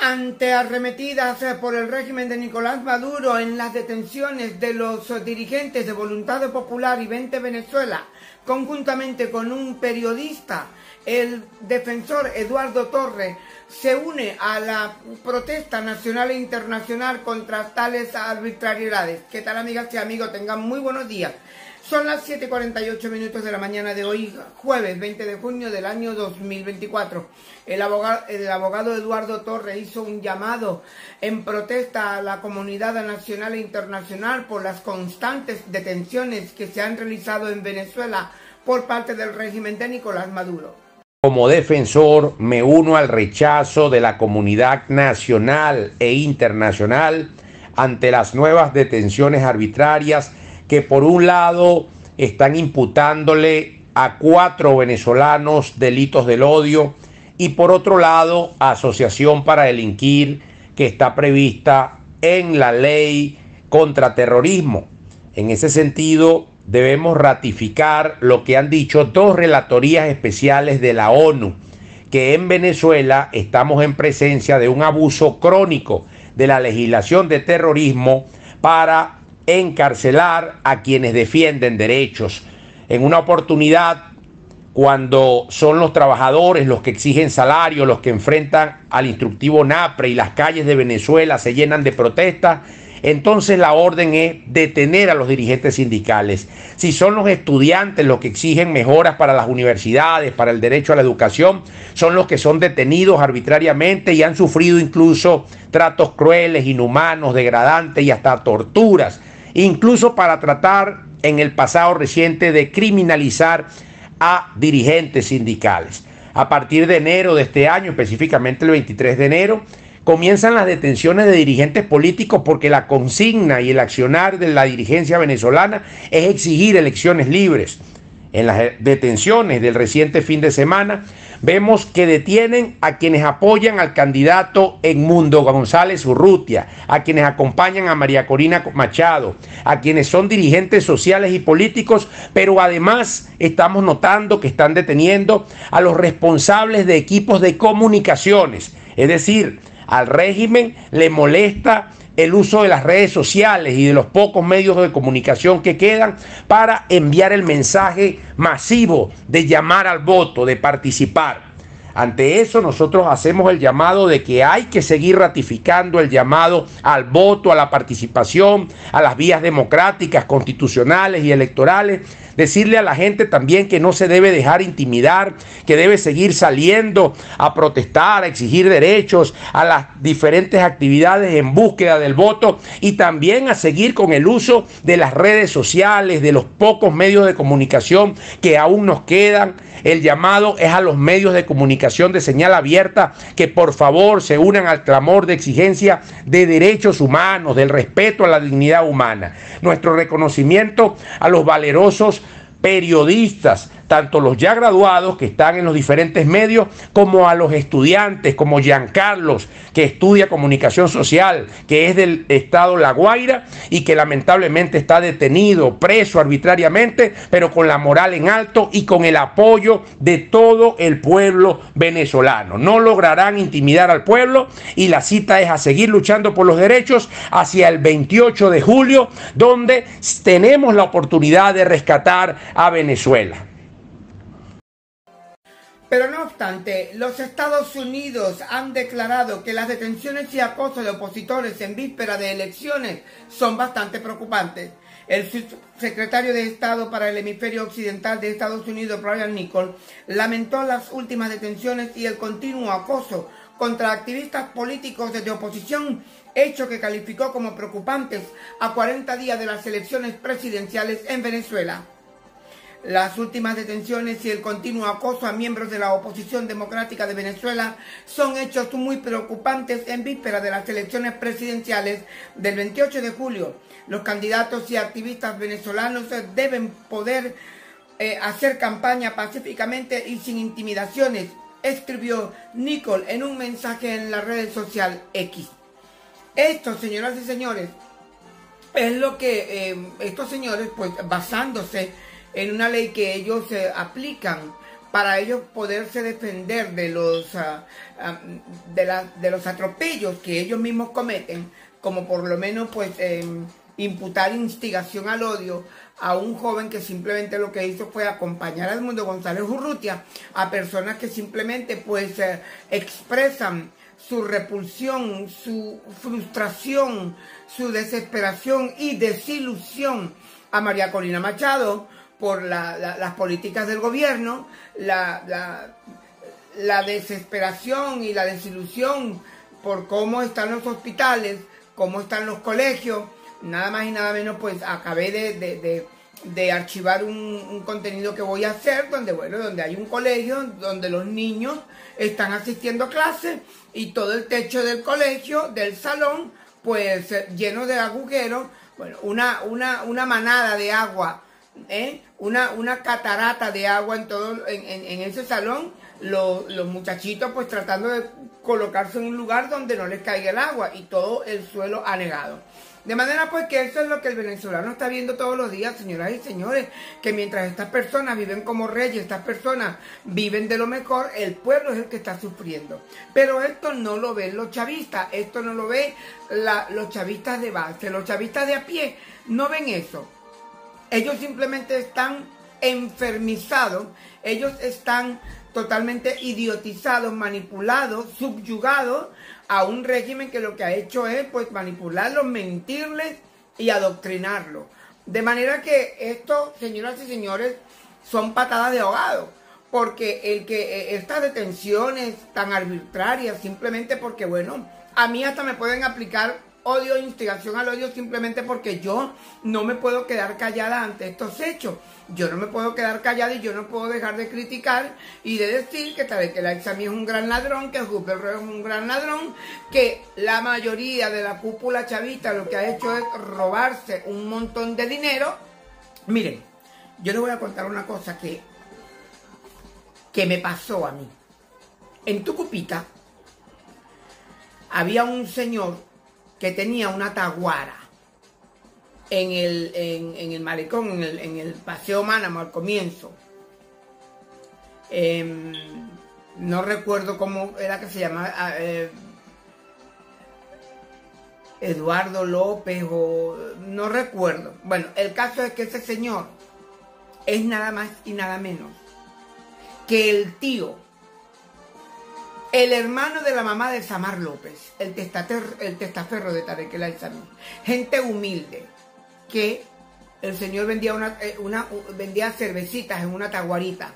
Ante arremetidas por el régimen de Nicolás Maduro en las detenciones de los dirigentes de Voluntad Popular y Vente Venezuela, conjuntamente con un periodista, el defensor Eduardo Torre se une a la protesta nacional e internacional contra tales arbitrariedades. ¿Qué tal, amigas y amigos? Tengan muy buenos días. Son las 7:48 de la mañana de hoy, jueves 20 de junio del año 2024. El abogado Eduardo Torre hizo un llamado en protesta a la comunidad nacional e internacional por las constantes detenciones que se han realizado en Venezuela por parte del régimen de Nicolás Maduro. Como defensor, me uno al rechazo de la comunidad nacional e internacional ante las nuevas detenciones arbitrarias que por un lado están imputándole a 4 venezolanos delitos del odio y por otro lado asociación para delinquir que está prevista en la ley contra terrorismo. En ese sentido debemos ratificar lo que han dicho 2 relatorías especiales de la ONU, que en Venezuela estamos en presencia de un abuso crónico de la legislación de terrorismo para encarcelar a quienes defienden derechos. En una oportunidad, cuando son los trabajadores los que exigen salario, los que enfrentan al instructivo NAPRE y las calles de Venezuela se llenan de protestas, entonces la orden es detener a los dirigentes sindicales. Si son los estudiantes los que exigen mejoras para las universidades, para el derecho a la educación, son los que son detenidos arbitrariamente y han sufrido incluso tratos crueles, inhumanos, degradantes y hasta torturas, incluso para tratar en el pasado reciente de criminalizar a dirigentes sindicales. A partir de enero de este año, específicamente el 23 de enero, comienzan las detenciones de dirigentes políticos porque la consigna y el accionar de la dirigencia venezolana es exigir elecciones libres. En las detenciones del reciente fin de semana vemos que detienen a quienes apoyan al candidato Edmundo González Urrutia, a quienes acompañan a María Corina Machado, a quienes son dirigentes sociales y políticos, pero además estamos notando que están deteniendo a los responsables de equipos de comunicaciones. Es decir, al régimen le molesta el uso de las redes sociales y de los pocos medios de comunicación que quedan para enviar el mensaje masivo de llamar al voto, de participar. Ante eso nosotros hacemos el llamado de que hay que seguir ratificando el llamado al voto, a la participación, a las vías democráticas, constitucionales y electorales. Decirle a la gente también que no se debe dejar intimidar, que debe seguir saliendo a protestar, a exigir derechos, a las diferentes actividades en búsqueda del voto y también a seguir con el uso de las redes sociales, de los pocos medios de comunicación que aún nos quedan. El llamado es a los medios de comunicación de señal abierta que por favor se unan al clamor de exigencia de derechos humanos, del respeto a la dignidad humana. Nuestro reconocimiento a los valerosos periodistas, tanto los ya graduados que están en los diferentes medios, como a los estudiantes, como Giancarlos, que estudia comunicación social, que es del estado La Guaira y que lamentablemente está detenido, preso arbitrariamente, pero con la moral en alto y con el apoyo de todo el pueblo venezolano. No lograrán intimidar al pueblo y la cita es a seguir luchando por los derechos hacia el 28 de julio, donde tenemos la oportunidad de rescatar a Venezuela. Pero no obstante, los Estados Unidos han declarado que las detenciones y acoso de opositores en víspera de elecciones son bastante preocupantes. El subsecretario de Estado para el Hemisferio Occidental de Estados Unidos, Brian Nichols, lamentó las últimas detenciones y el continuo acoso contra activistas políticos de oposición, hecho que calificó como preocupantes a 40 días de las elecciones presidenciales en Venezuela. Las últimas detenciones y el continuo acoso a miembros de la oposición democrática de Venezuela son hechos muy preocupantes en víspera de las elecciones presidenciales del 28 de julio. Los candidatos y activistas venezolanos deben poder hacer campaña pacíficamente y sin intimidaciones, escribió Nichols en un mensaje en la red social X. Esto, señoras y señores, es lo que estos señores, pues basándose en una ley que ellos aplican para ellos poderse defender de los, de los atropellos que ellos mismos cometen, como por lo menos pues imputar instigación al odio a un joven que simplemente lo que hizo fue acompañar a Edmundo González Urrutia, a personas que simplemente pues expresan su repulsión, su frustración, su desesperación y desilusión a María Corina Machado por las políticas del gobierno, la desesperación y la desilusión por cómo están los hospitales, cómo están los colegios. Nada más y nada menos, pues acabé de archivar un contenido que voy a hacer, donde hay un colegio, donde los niños están asistiendo a clases y todo el techo del colegio, del salón, pues lleno de agujeros, bueno, una manada de agua, una catarata de agua en ese salón, los muchachitos pues tratando de colocarse en un lugar donde no les caiga el agua y todo el suelo anegado. De manera pues que eso es lo que el venezolano está viendo todos los días, señoras y señores, que mientras estas personas viven como reyes, estas personas viven de lo mejor, el pueblo es el que está sufriendo. Pero esto no lo ven los chavistas, esto no lo ven los chavistas de base, los chavistas de a pie no ven eso. Ellos simplemente están enfermizados, ellos están totalmente idiotizados, manipulados, subyugados a un régimen que lo que ha hecho es pues manipularlos, mentirles y adoctrinarlos. De manera que esto, señoras y señores, son patadas de ahogado, porque estas detenciones tan arbitrarias, simplemente porque, bueno, a mí hasta me pueden aplicar odio e instigación al odio simplemente porque yo no me puedo quedar callada ante estos hechos. Yo no me puedo quedar callada y yo no puedo dejar de criticar y de decir que Tarek El Aissami es un gran ladrón, que Rupert Rey es un gran ladrón, que la mayoría de la cúpula chavista lo que ha hecho es robarse un montón de dinero. Miren, yo les voy a contar una cosa que me pasó a mí. En Tucupita había un señor que tenía una taguara en el malecón, en el Paseo Mánamo al comienzo. No recuerdo cómo era que se llamaba, Eduardo López o no recuerdo. Bueno, el caso es que ese señor es nada más y nada menos que el tío, el hermano de la mamá de Samar López, el testaferro de Tarek El Aissami. Gente humilde, que el señor vendía vendía cervecitas en una taguarita.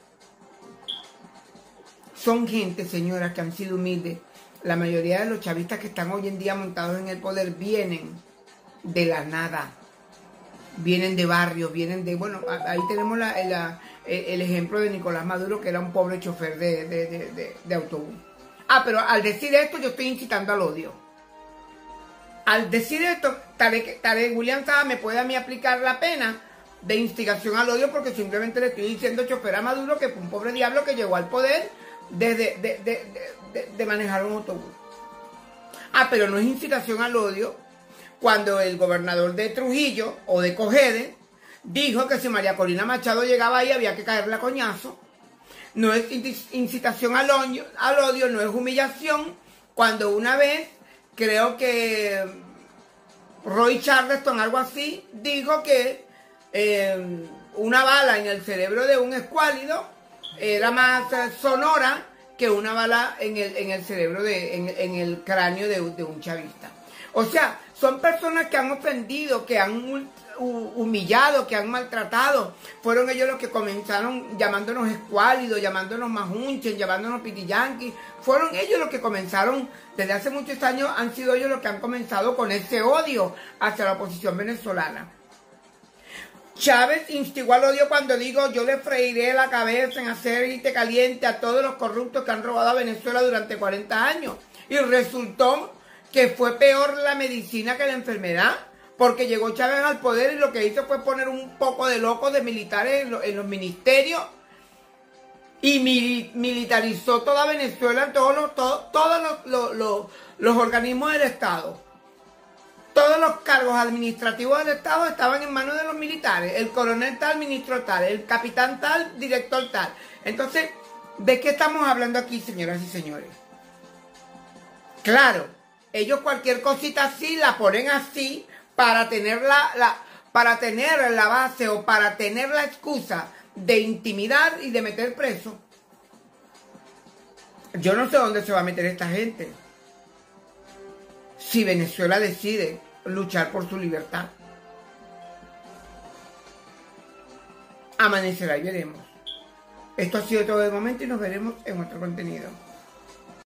Son gente, señoras, que han sido humildes. La mayoría de los chavistas que están hoy en día montados en el poder vienen de la nada. Vienen de barrios, vienen de... Bueno, ahí tenemos el ejemplo de Nicolás Maduro, que era un pobre chofer de autobús. Ah, pero al decir esto yo estoy incitando al odio. Al decir esto, Tarek William Saab me puede a mí aplicar la pena de instigación al odio porque simplemente le estoy diciendo chofer a Maduro que fue un pobre diablo que llegó al poder de manejar un autobús. Ah, pero no es incitación al odio cuando el gobernador de Trujillo o de Cogede dijo que si María Corina Machado llegaba ahí había que caerle a coñazo. No es incitación al odio, no es humillación. Cuando una vez, creo que Roy Charleston, algo así, dijo que una bala en el cerebro de un escuálido era más sonora que una bala en el cerebro, en el cráneo de un chavista. O sea, son personas que han ofendido, que han humillado, que han maltratado. Fueron ellos los que comenzaron llamándonos escuálidos, llamándonos majunches, llamándonos pitiyanquis. Fueron ellos los que comenzaron, desde hace muchos años, han sido ellos los que han comenzado con ese odio hacia la oposición venezolana. Chávez instigó al odio cuando digo yo le freiré la cabeza en aceite caliente a todos los corruptos que han robado a Venezuela durante 40 años. Y resultó que fue peor la medicina que la enfermedad, porque llegó Chávez al poder y lo que hizo fue poner un poco de locos de militares en los ministerios y militarizó toda Venezuela, todos los organismos del Estado. todos los cargos administrativos del Estado estaban en manos de los militares. El coronel tal, ministro tal, el capitán tal, director tal. Entonces, ¿de qué estamos hablando aquí, señoras y señores? Claro, ellos cualquier cosita así la ponen así para tener para tener la base o para tener la excusa de intimidar y de meter preso. Yo no sé dónde se va a meter esta gente. Si Venezuela decide luchar por su libertad. Amanecerá y veremos. Esto ha sido todo de momento y nos veremos en otro contenido.